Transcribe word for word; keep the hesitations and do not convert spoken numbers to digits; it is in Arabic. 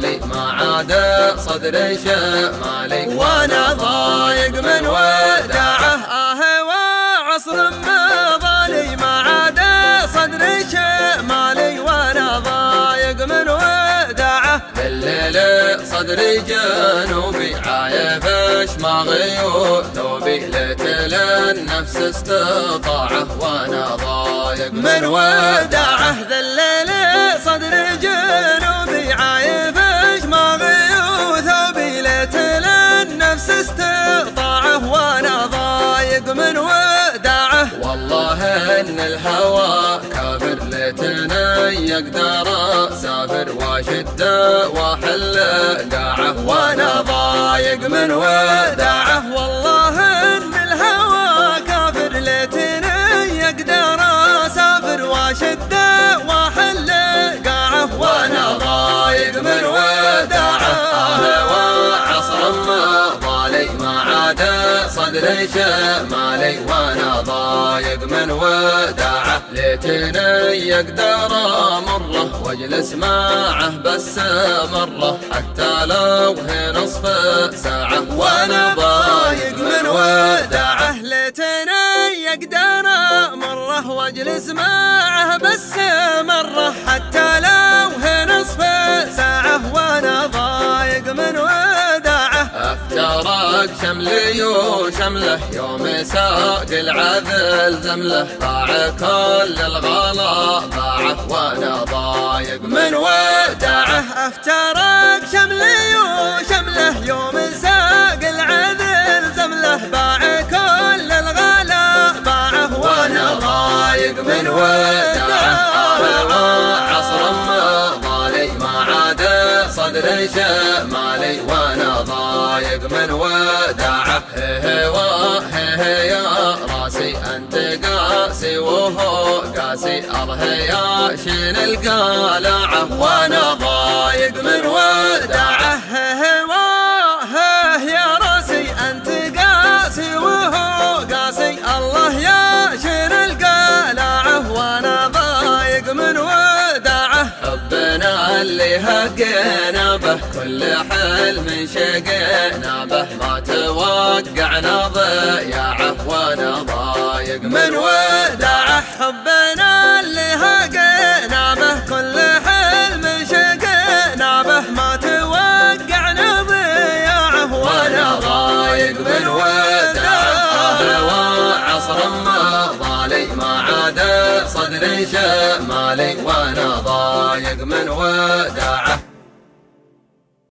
ضالي ما عاد صدري شمالي وانا ضايق من وداعه. آه وعصر مضالي ما عاد صدري شمالي وانا ضايق من وداعه. بالليل صدري جنوبي عايف شماغي وثوبي ليت النفس استطاعه وانا ضايق من وداعه. ذا الليل صدري جنوبي عايف شماغي وثوبي ليت النفس استطاعه وانا ضايق من وداعه. والله ان الهوى كافر ليتني يقدر اسافر واشد واحل قاعه وانا ضايق من وداعه. والله ان الهوى كافر ليتني يقدر اسافر واشد واحل قاعه وانا ضايق من وداعه. عصر مضالي ما عاد صدري شمالي وانا ضايق من وداعه. ليتني يقدر امره واجلس معه بس مره حتى لو هي نصف ساعه وانا ضايق من وداعه. ليتني يقدر امره واجلس معه بس مره حتى لو هي نصف ساعه وانا ضايق من وداعه. افترق شملي وشمله يوم ساق العذل زمله باع كل الغلا باعه وانا ضايق من وداعه. افترق شملي وشمله يوم ساق العذل زمله باع كل الغلا باعه وانا ضايق من وداعه. عصر مضالي ما عاد صدري شمالي وانا ضايق من وداعه. هي وهي يا راسي انت قاسي وهو قاسي ارهي يا شين القلعه وانا ضايق من وداعه. هي وهي يا راسي انت قاسي وهو قاسي الله يا شين القلعه وانا ضايق من وداعه. حبنا اللي هقينا به كل حلم شقينا به ما توقعنا ضياعه وانا ضايق من وداعه. حبنا اللي هقينا به كل حلم شقينا به ما توقعنا ضياعه وانا ضايق من وداعه. عصر مضالي ما عاد صدري شمالي وانا ضايق من وداعه.